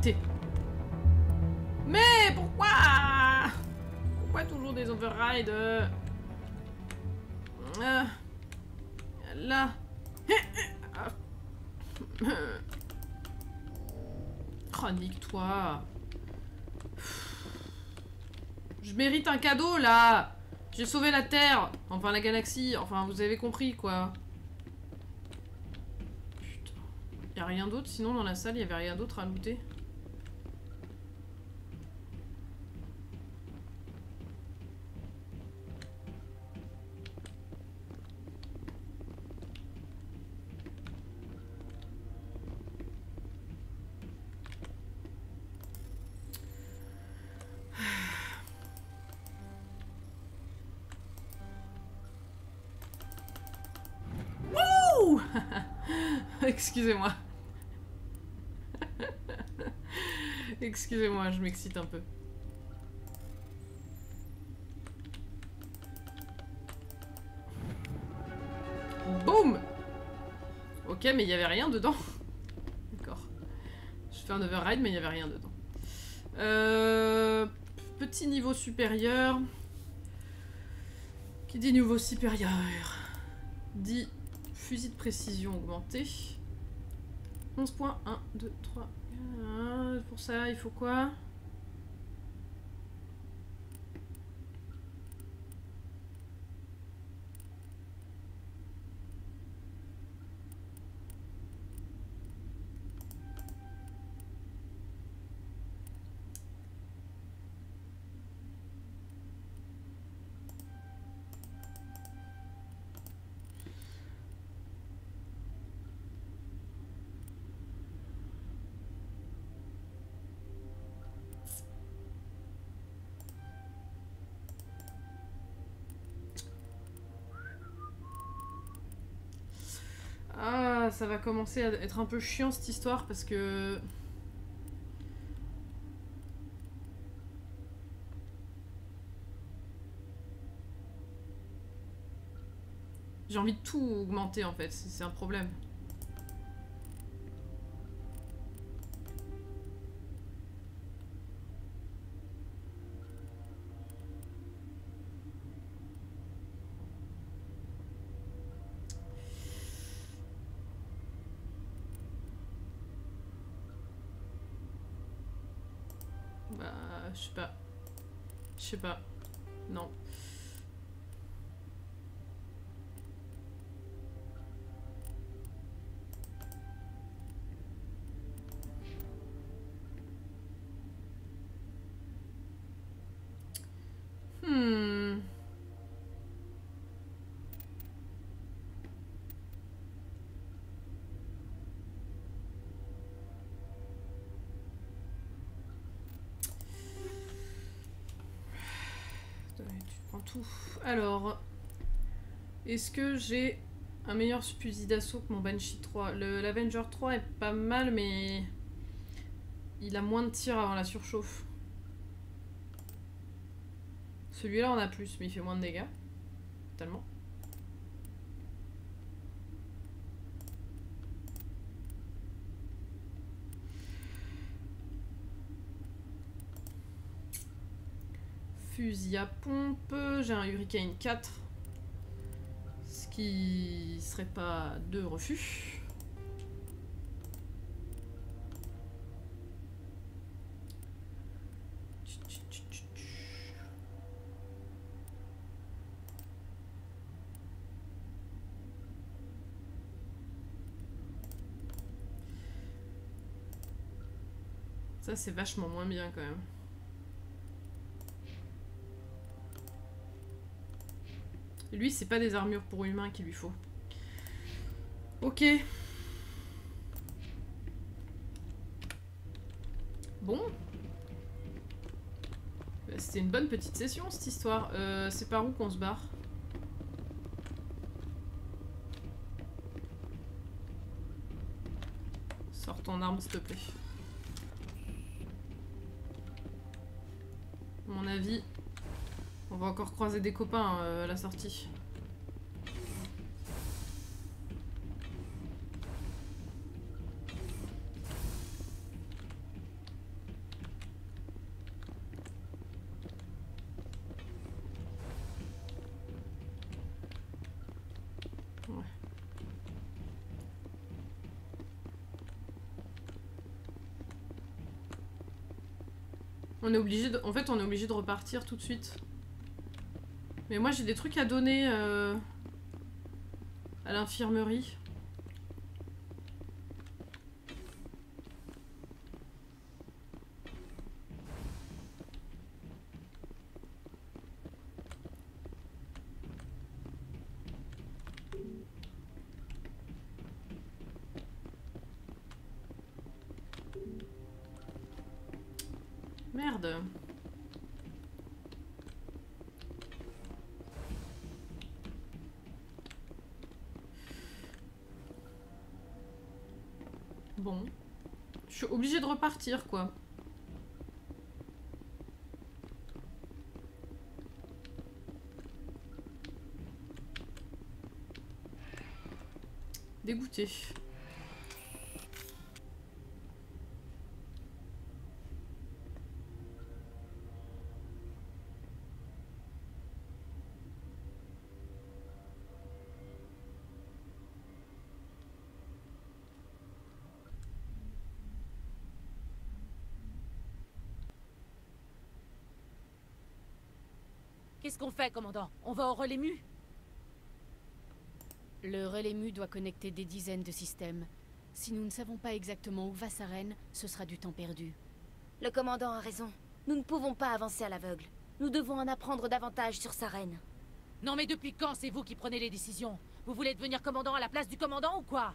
arrêtez. Mais pourquoi? Pourquoi toujours des overrides? Là. Oh, nique-toi. Je mérite un cadeau, là. J'ai sauvé la Terre. Enfin, la galaxie. Enfin, vous avez compris, quoi. Putain. Y'a rien d'autre? Sinon, dans la salle, y'avait rien d'autre à looter. Excusez-moi. Excusez-moi, je m'excite un peu. Boum! Ok, mais il n'y avait rien dedans. D'accord. Je fais un override, mais il n'y avait rien dedans. Petit niveau supérieur. Qui dit niveau supérieur? Dit fusil de précision augmenté. 11 points. 1, 2, 3. Pour ça, il faut quoi? Ah, ça va commencer à être un peu chiant cette histoire parce que... J'ai envie de tout augmenter en fait, c'est un problème. Bah, je sais pas. Je sais pas. Non. Hmm. Tu prends tout. Alors, est-ce que j'ai un meilleur fusil d'assaut que mon Banshee 3? L'Avenger 3 est pas mal, mais il a moins de tirs avant la surchauffe. Celui-là en a plus, mais il fait moins de dégâts. Totalement. Fusil à pompe, j'ai un Hurricane 4. Ce qui serait pas de refus. Ça, c'est vachement moins bien quand même. Lui, c'est pas des armures pour humains qu'il lui faut. Ok. Bon. C'était une bonne petite session, cette histoire. C'est par où qu'on se barre? Sors ton arme, s'il te plaît. À mon avis, on va encore croiser des copains à la sortie. Ouais. On est obligé de... En fait, on est obligé de repartir tout de suite. Mais moi, j'ai des trucs à donner à l'infirmerie. Merde. Bon. Je suis obligée de repartir, quoi. Dégoûté. Qu'est-ce qu'on fait, commandant? On va au relais mu? Le relais mu doit connecter des dizaines de systèmes. Si nous ne savons pas exactement où va Saren, ce sera du temps perdu. Le commandant a raison. Nous ne pouvons pas avancer à l'aveugle. Nous devons en apprendre davantage sur Saren. Non mais depuis quand c'est vous qui prenez les décisions? Vous voulez devenir commandant à la place du commandant ou quoi?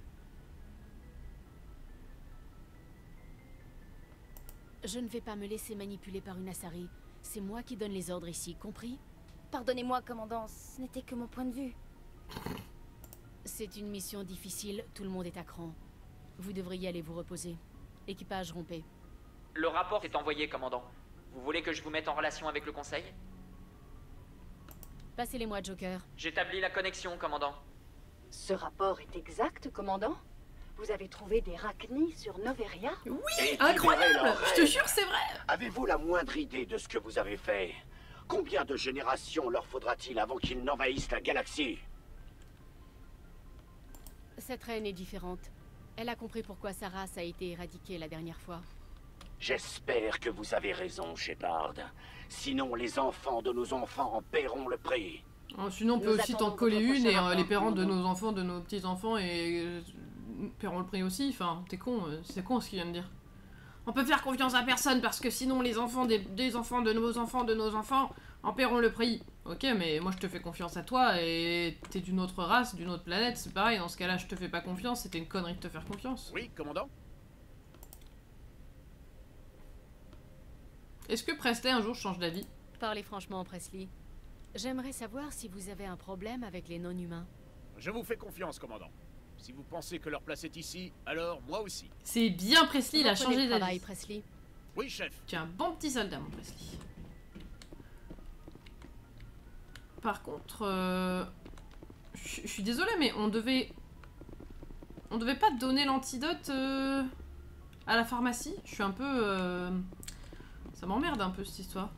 Je ne vais pas me laisser manipuler par une Asari. C'est moi qui donne les ordres ici, compris? Pardonnez-moi, commandant, ce n'était que mon point de vue. C'est une mission difficile, tout le monde est à cran. Vous devriez aller vous reposer. Équipage, rompez. Le rapport est envoyé, commandant. Vous voulez que je vous mette en relation avec le conseil? Passez-les-moi, Joker. J'établis la connexion, commandant. Ce rapport est exact, commandant? Vous avez trouvé des Rachni sur Noveria? Oui, incroyable! Je te jure, c'est vrai! Avez-vous la moindre idée de ce que vous avez fait? Combien de générations leur faudra-t-il avant qu'ils n'envahissent la galaxie? Cette reine est différente. Elle a compris pourquoi sa race a été éradiquée la dernière fois. J'espère que vous avez raison, Shepard. Sinon, les enfants de nos enfants en paieront le prix. Oh, sinon, on peut Nous aussi t'en attendons coller votre une prochain et rapport, les parents de commandant. nos enfants, de nos petits-enfants et paieront le prix aussi. Enfin, t'es con, c'est con ce qu'il vient de dire. On peut faire confiance à personne parce que sinon les enfants des enfants de nos enfants en paieront le prix. Ok, mais moi je te fais confiance à toi et t'es d'une autre race, d'une autre planète, c'est pareil. Dans ce cas-là, je te fais pas confiance, c'était une connerie de te faire confiance. Oui, commandant? Est-ce que Presley un jour change d'avis? Parlez franchement, Presley. J'aimerais savoir si vous avez un problème avec les non-humains. Je vous fais confiance, commandant. Si vous pensez que leur place est ici, alors moi aussi. C'est bien Presley, il a Reprenez changé le travail, d'avis. Presley. Oui, chef. Tu es un bon petit soldat, mon Presley. Par contre, je suis désolée, mais on devait pas donner l'antidote à la pharmacie. Je suis un peu, ça m'emmerde un peu cette histoire.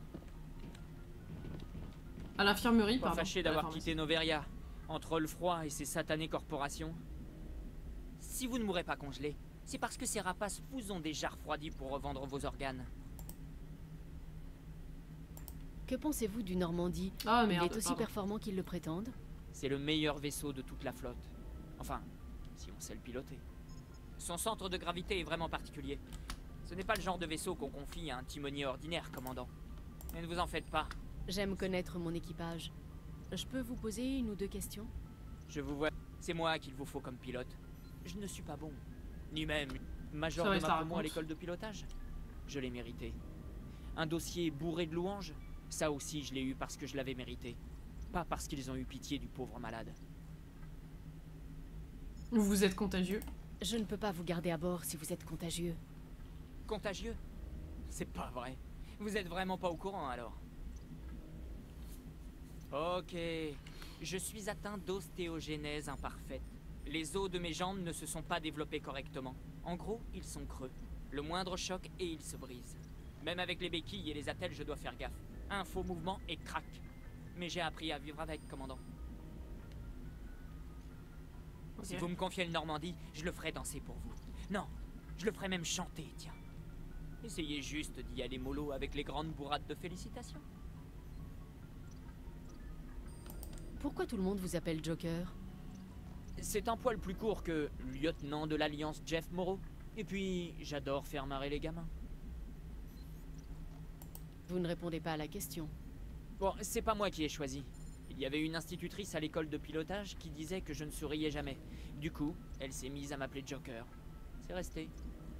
À l'infirmerie, Pas pardon. fâché à la d'avoir pharmacie. quitté Noveria, entre le froid et ces satanées corporations. Si vous ne mourrez pas congelé, c'est parce que ces rapaces vous ont déjà refroidi pour revendre vos organes. Que pensez-vous du Normandie? Ah Il merde. est aussi pardon. performant qu'ils le prétendent. C'est le meilleur vaisseau de toute la flotte. Enfin, si on sait le piloter. Son centre de gravité est vraiment particulier. Ce n'est pas le genre de vaisseau qu'on confie à un timonier ordinaire, commandant. Mais ne vous en faites pas. J'aime connaître mon équipage. Je peux vous poser une ou deux questions? Je vous vois. C'est moi qu'il vous faut comme pilote. Je ne suis pas bon. Ni même major Ça va, de ça ma promo à raconte. l'école de pilotage. Je l'ai mérité. Un dossier bourré de louanges, ça aussi je l'ai eu parce que je l'avais mérité. Pas parce qu'ils ont eu pitié du pauvre malade. Vous êtes contagieux. Je ne peux pas vous garder à bord si vous êtes contagieux. Contagieux? C'est pas vrai. Vous êtes vraiment pas au courant alors? Ok. Je suis atteint d'ostéogenèse imparfaite. Les os de mes jambes ne se sont pas développés correctement. En gros, ils sont creux. Le moindre choc et ils se brisent. Même avec les béquilles et les attelles, je dois faire gaffe. Un faux mouvement et crac. Mais j'ai appris à vivre avec, commandant. Ok. Si vous me confiez le Normandie, je le ferai danser pour vous. Non, je le ferai même chanter, tiens. Essayez juste d'y aller mollo avec les grandes bourrades de félicitations. Pourquoi tout le monde vous appelle Joker? C'est un poil plus court que lieutenant de l'Alliance Jeff Moreau. Et puis, j'adore faire marrer les gamins. Vous ne répondez pas à la question. Bon, c'est pas moi qui ai choisi. Il y avait une institutrice à l'école de pilotage qui disait que je ne souriais jamais. Du coup, elle s'est mise à m'appeler Joker. C'est resté.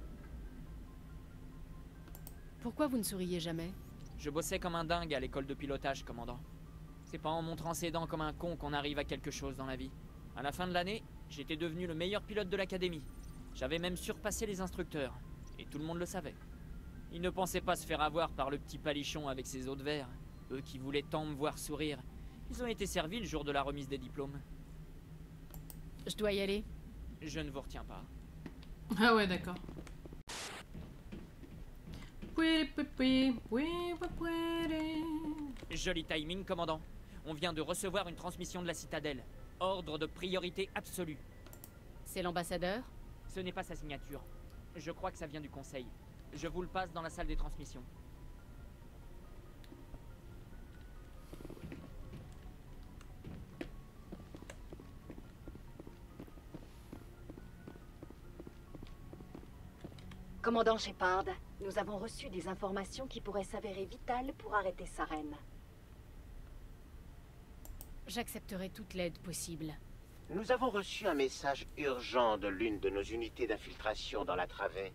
Pourquoi vous ne souriez jamais? Je bossais comme un dingue à l'école de pilotage, commandant. C'est pas en montrant ses dents comme un con qu'on arrive à quelque chose dans la vie. À la fin de l'année, j'étais devenu le meilleur pilote de l'académie. J'avais même surpassé les instructeurs. Et tout le monde le savait. Ils ne pensaient pas se faire avoir par le petit palichon avec ses os de verre. Eux qui voulaient tant me voir sourire. Ils ont été servis le jour de la remise des diplômes. Je dois y aller. Je ne vous retiens pas. Ah ouais, d'accord. Joli timing, commandant. On vient de recevoir une transmission de la citadelle. Ordre de priorité absolue. C'est l'ambassadeur? Ce n'est pas sa signature. Je crois que ça vient du conseil. Je vous le passe dans la salle des transmissions. Commandant Shepard, nous avons reçu des informations qui pourraient s'avérer vitales pour arrêter Saren. J'accepterai toute l'aide possible. Nous avons reçu un message urgent de l'une de nos unités d'infiltration dans la travée.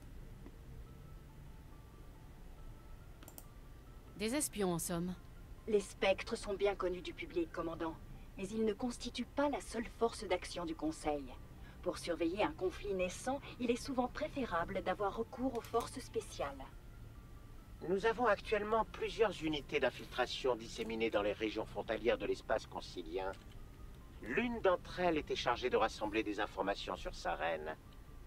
Des espions, en somme. Les spectres sont bien connus du public, commandant, mais ils ne constituent pas la seule force d'action du Conseil. Pour surveiller un conflit naissant, il est souvent préférable d'avoir recours aux forces spéciales. Nous avons actuellement plusieurs unités d'infiltration disséminées dans les régions frontalières de l'espace concilien. L'une d'entre elles était chargée de rassembler des informations sur Saren.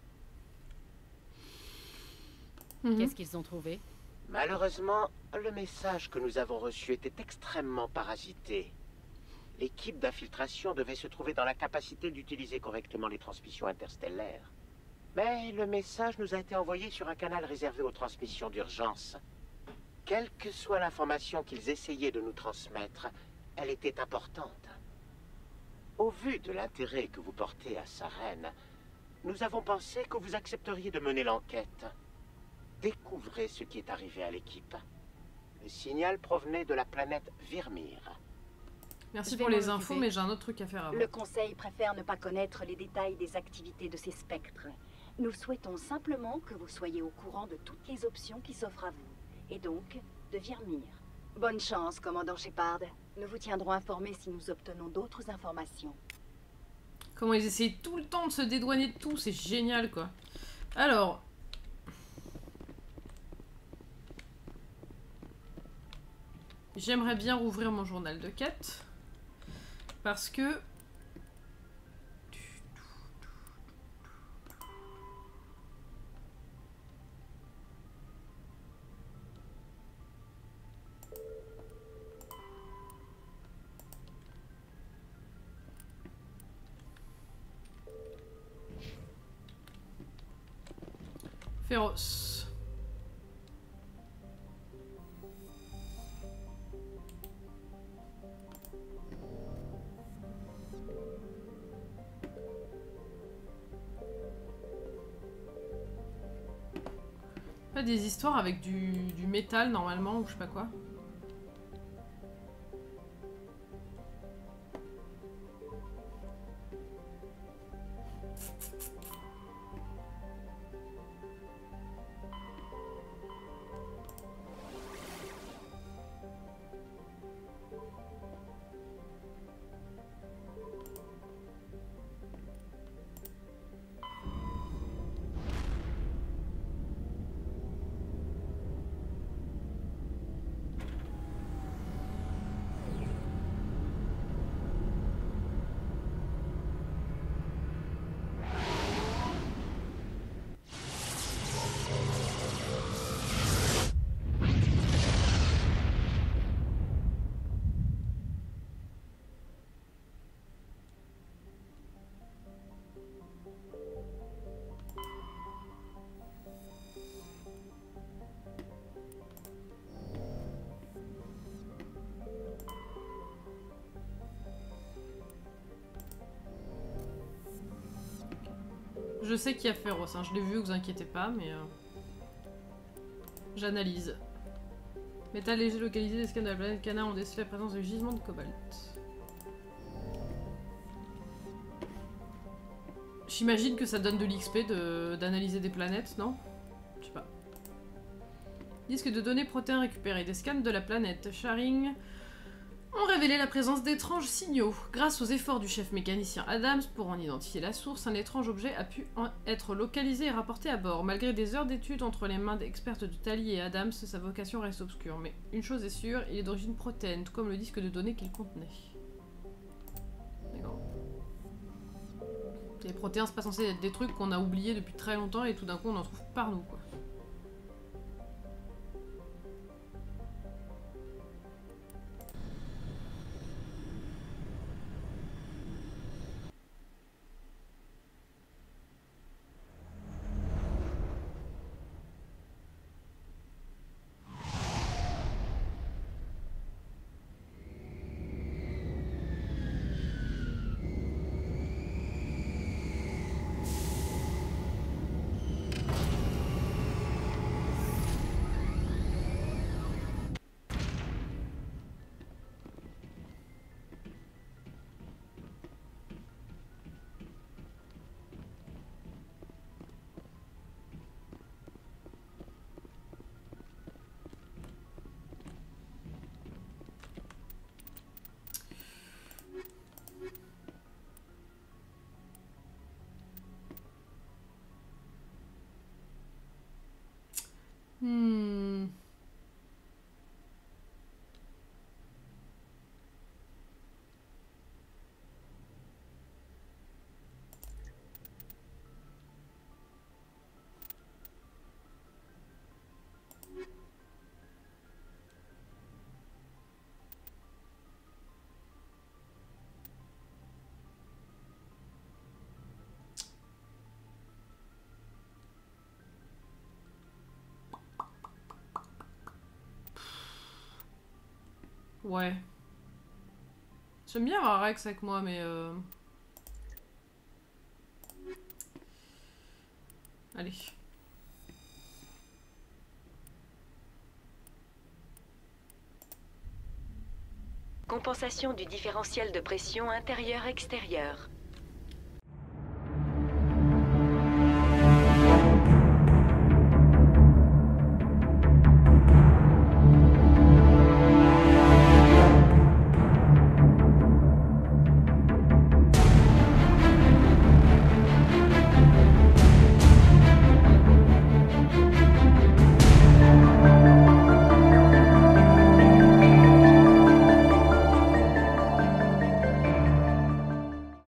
Qu'est-ce qu'ils ont trouvé? Malheureusement, le message que nous avons reçu était extrêmement parasité. L'équipe d'infiltration devait se trouver dans la capacité d'utiliser correctement les transmissions interstellaires. Mais le message nous a été envoyé sur un canal réservé aux transmissions d'urgence. Quelle que soit l'information qu'ils essayaient de nous transmettre, elle était importante. Au vu de l'intérêt que vous portez à Saren, nous avons pensé que vous accepteriez de mener l'enquête. Découvrez ce qui est arrivé à l'équipe. Le signal provenait de la planète Virmir. Merci Je vais pour m'en les infos, occuper. mais j'ai un autre truc à faire avant. Le Conseil préfère ne pas connaître les détails des activités de ces spectres. Nous souhaitons simplement que vous soyez au courant de toutes les options qui s'offrent à vous, et donc de Virmir. Bonne chance, commandant Shepard. Nous vous tiendrons informés si nous obtenons d'autres informations. Comment ils essayent tout le temps de se dédouaner de tout, c'est génial quoi. Alors... J'aimerais bien rouvrir mon journal de quête. Parce que... Féroce. Pas des histoires avec du métal normalement ou je sais pas quoi. Je sais qu'il y a féroce, hein. Je l'ai vu, vous inquiétez pas, mais... J'analyse. Métal léger localisé, les scans de la planète Cana ont décelé la présence de gisements de cobalt. J'imagine que ça donne de l'XP d'analyser des planètes, non? Je sais pas. Disque de données protéins récupérés. Des scans de la planète Sharing ont révélé la présence d'étranges signaux. Grâce aux efforts du chef mécanicien Adams pour en identifier la source, un étrange objet a pu être localisé et rapporté à bord. Malgré des heures d'études entre les mains d'expertes de Tali et Adams, sa vocation reste obscure. Mais une chose est sûre, il est d'origine protéine, tout comme le disque de données qu'il contenait. D'accord. Les protéins, c'est pas censé être des trucs qu'on a oubliés depuis très longtemps et tout d'un coup on en trouve par nous, quoi. Ouais. J'aime bien avoir Rex avec moi, mais allez. Compensation du différentiel de pression intérieur-extérieur.